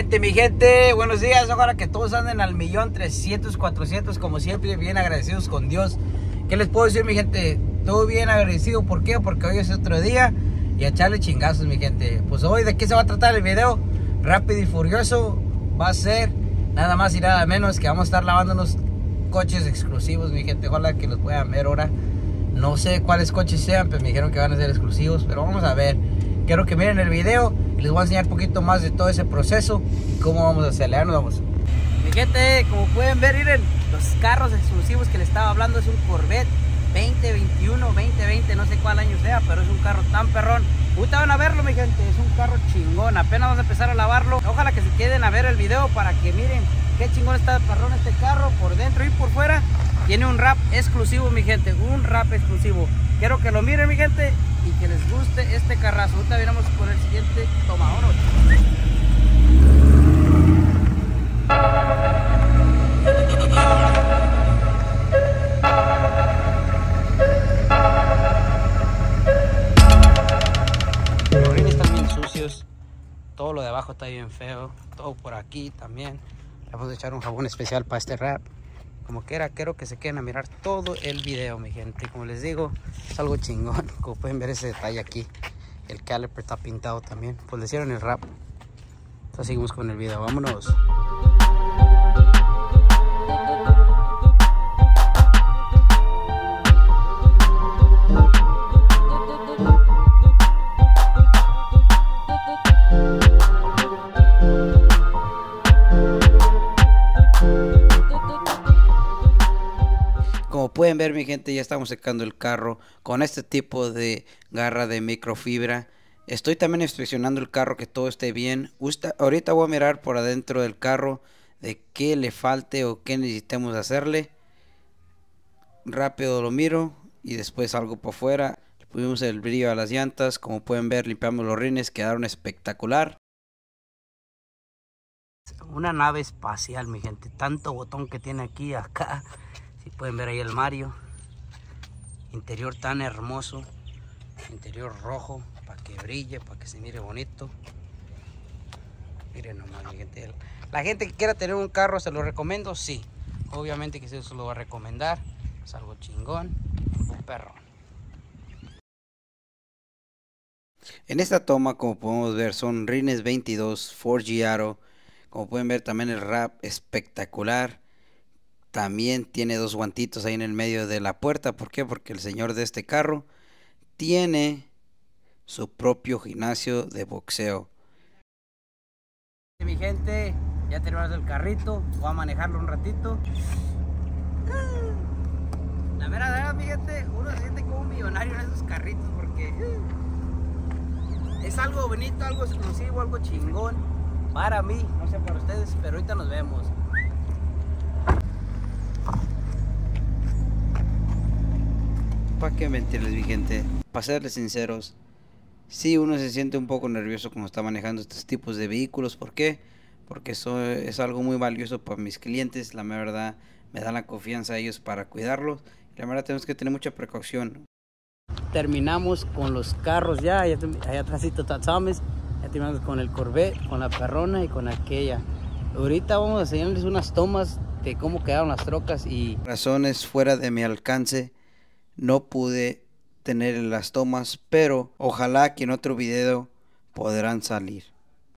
Mi gente, buenos días. Ojalá que todos anden al 1,300,000, 400, como siempre, bien agradecidos con Dios. ¿Qué les puedo decir, mi gente? Todo bien agradecido. ¿Por qué? Porque hoy es otro día y a echarle chingazos, mi gente. Pues hoy, ¿de qué se va a tratar el video? Rápido y furioso. Va a ser nada más y nada menos que vamos a estar lavando unos coches exclusivos, mi gente. Ojalá que los puedan ver ahora. No sé cuáles coches sean, pero me dijeron que van a ser exclusivos, pero vamos a ver. Quiero que miren el video y les voy a enseñar un poquito más de todo ese proceso y cómo vamos a hacerle. Ya nos vamos. Mi gente, como pueden ver, miren, los carros exclusivos que les estaba hablando es un Corvette 2021, 2020, no sé cuál año sea, pero es un carro tan perrón. Ahorita van a verlo, mi gente, es un carro chingón. Apenas vamos a empezar a lavarlo. Ojalá que se queden a ver el video para que miren qué chingón está perrón este carro por dentro y por fuera. Tiene un wrap exclusivo, mi gente, un wrap exclusivo. Quiero que lo miren, mi gente, y que les guste este carrazo. Ahorita veremos con el siguiente toma. Vámonos. Los rines están bien sucios. Todo lo de abajo está bien feo. Todo por aquí también. Le vamos a echar un jabón especial para este wrap. Como quiera, quiero que se queden a mirar todo el video, mi gente. Como les digo, es algo chingón. Como pueden ver ese detalle aquí, el caliper está pintado también. Pues le hicieron el wrap. Entonces seguimos con el video, vámonos. Como pueden ver, mi gente, ya estamos secando el carro con este tipo de garra de microfibra. Estoy también inspeccionando el carro, que todo esté bien. Ahorita voy a mirar por adentro del carro de qué le falte o qué necesitemos hacerle. Rápido lo miro y después salgo por fuera. Le pusimos el brillo a las llantas. Como pueden ver, limpiamos los rines, quedaron espectacular. Una nave espacial, mi gente. Tanto botón que tiene aquí, acá. Si pueden ver ahí el Mario. Interior tan hermoso. Interior rojo. Para que brille, para que se mire bonito. Miren nomás, mi gente. La gente que quiera tener un carro, ¿se lo recomiendo? Sí. Obviamente que se lo va a recomendar. Es algo chingón. Un perro. En esta toma, como podemos ver, son rines 22 Ford Giaro. Como pueden ver, también el wrap espectacular. También tiene dos guantitos ahí en el medio de la puerta. ¿Por qué? Porque el señor de este carro tiene su propio gimnasio de boxeo. Mi gente, ya terminamos el carrito. Voy a manejarlo un ratito. La mera verdad, mi gente, uno se siente como un millonario en esos carritos porque es algo bonito, algo exclusivo, algo chingón para mí, no sé para ustedes, pero ahorita nos vemos. ¿Para qué mentirles, mi gente? Para serles sinceros, sí, uno se siente un poco nervioso cuando está manejando estos tipos de vehículos. ¿Por qué? Porque eso es algo muy valioso para mis clientes. La verdad, me dan la confianza a ellos para cuidarlos. La verdad, tenemos que tener mucha precaución. Terminamos con los carros ya. Allá atrásito está Thomas. Ya terminamos con el Corvette, con la perrona y con aquella. Ahorita vamos a enseñarles unas tomas de cómo quedaron las trocas y razones fuera de mi alcance. No pude tener las tomas, pero ojalá que en otro video podrán salir.